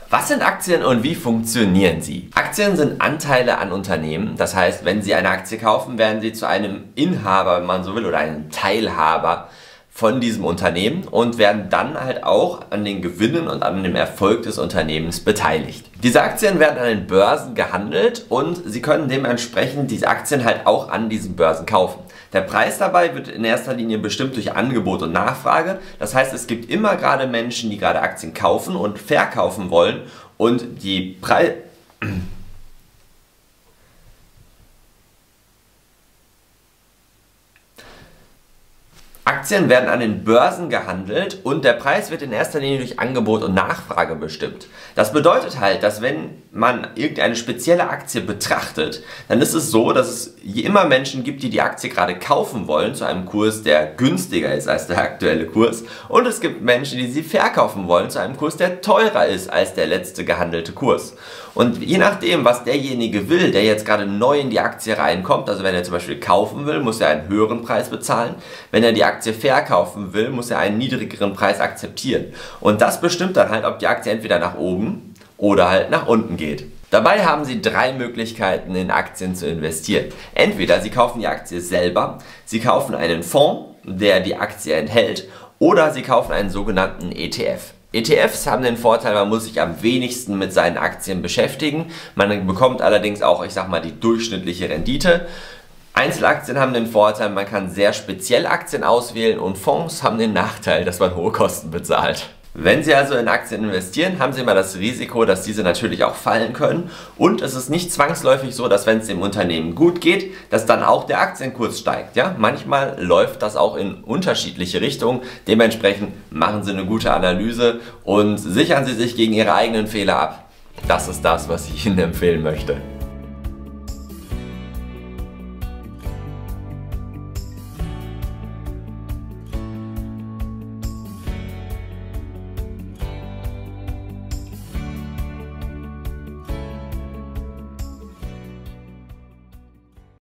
Was sind Aktien und wie funktionieren sie? Aktien sind Anteile an Unternehmen. Das heißt, wenn Sie eine Aktie kaufen, werden Sie zu einem Inhaber, wenn man so will, oder einem Teilhaber von diesem Unternehmen und werden dann halt auch an den Gewinnen und an dem Erfolg des Unternehmens beteiligt. Diese Aktien werden an den Börsen gehandelt und Sie können dementsprechend diese Aktien halt auch an diesen Börsen kaufen. Der Preis dabei wird in erster Linie bestimmt durch Angebot und Nachfrage. Das heißt, es gibt immer gerade Menschen, die gerade Aktien kaufen und verkaufen wollen und die Aktien werden an den Börsen gehandelt und der Preis wird in erster Linie durch Angebot und Nachfrage bestimmt. Das bedeutet halt, dass wenn man irgendeine spezielle Aktie betrachtet, dann ist es so, dass es immer Menschen gibt, die die Aktie gerade kaufen wollen zu einem Kurs, der günstiger ist als der aktuelle Kurs, und es gibt Menschen, die sie verkaufen wollen zu einem Kurs, der teurer ist als der letzte gehandelte Kurs. Und je nachdem, was derjenige will, der jetzt gerade neu in die Aktie reinkommt, also wenn er zum Beispiel kaufen will, muss er einen höheren Preis bezahlen. Wenn er die Aktie verkaufen will, muss er einen niedrigeren Preis akzeptieren. Und das bestimmt dann halt, ob die Aktie entweder nach oben oder halt nach unten geht. Dabei haben Sie drei Möglichkeiten, in Aktien zu investieren. Entweder Sie kaufen die Aktie selber, Sie kaufen einen Fonds, der die Aktie enthält, oder Sie kaufen einen sogenannten ETF. ETFs haben den Vorteil, man muss sich am wenigsten mit seinen Aktien beschäftigen. Man bekommt allerdings auch, ich sag mal, die durchschnittliche Rendite. Einzelaktien haben den Vorteil, man kann sehr speziell Aktien auswählen, und Fonds haben den Nachteil, dass man hohe Kosten bezahlt. Wenn Sie also in Aktien investieren, haben Sie immer das Risiko, dass diese natürlich auch fallen können, und es ist nicht zwangsläufig so, dass wenn es dem Unternehmen gut geht, dass dann auch der Aktienkurs steigt. Ja? Manchmal läuft das auch in unterschiedliche Richtungen. Dementsprechend machen Sie eine gute Analyse und sichern Sie sich gegen Ihre eigenen Fehler ab. Das ist das, was ich Ihnen empfehlen möchte.